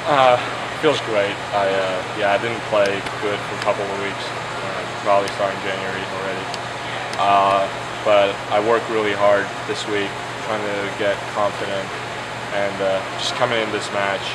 Feels great. I didn't play good for a couple of weeks. Probably starting January already. But I worked really hard this week, trying to get confident, and just coming in this match,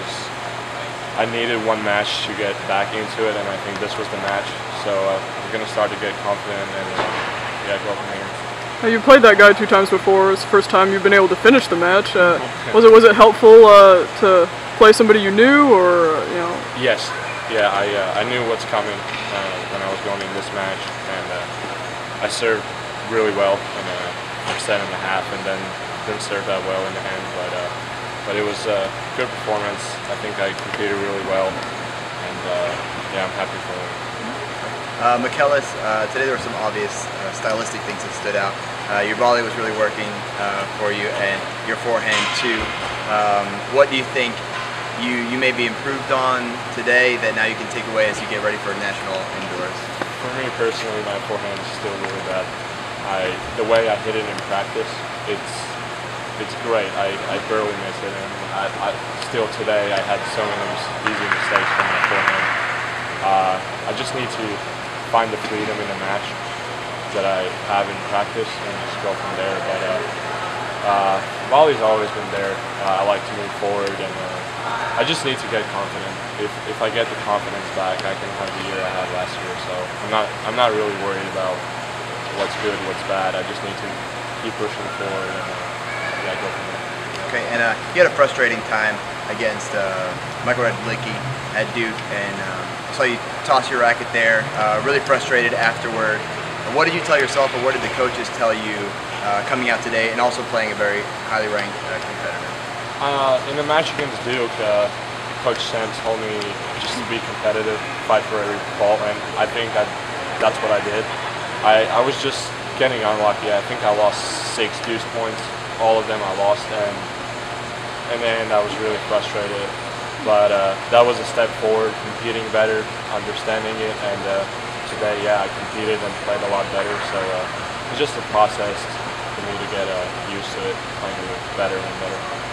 I needed one match to get back into it, and I think this was the match. So we're gonna start to get confident and go from here. Now, you played that guy 2 times before. It's the first time you've been able to finish the match. Was it helpful to play somebody you knew, or Yes. Yeah, I knew what's coming when I was going in this match, and I served really well in the first set and a half, and then didn't serve that well in the end. But it was a good performance. I think I competed really well, and I'm happy for it. Michaelis, today there were some obvious stylistic things that stood out. Your volley was really working for you, and your forehand too. What do you think you may be improved on today that now you can take away as you get ready for national indoors? For me personally, my forehand is still really bad. The way I hit it in practice, it's great. I barely miss it, and still today I had so many easy mistakes from my forehand. I just need to find the freedom in the match that I have in practice and just go from there. But volley's always been there. I like to move forward, and I just need to get confident. If I get the confidence back, I can have the year I had last year. So I'm not really worried about what's good, what's bad. I just need to keep pushing forward and go from there. Okay, and you had a frustrating time against Michael Radlicki at Duke, and saw you toss your racket there. Really frustrated afterward. What did you tell yourself, or what did the coaches tell you coming out today, and also playing a very highly ranked competitor? In the match against Duke, Coach Sam told me just to be competitive, fight for every ball, and I think that's what I did. I was just getting unlucky. I think I lost 6 deuce points. All of them I lost, and then I was really frustrated. But that was a step forward, competing better, understanding it, and today, I competed and played a lot better. So it's just a process for me to get used to it, playing better and better.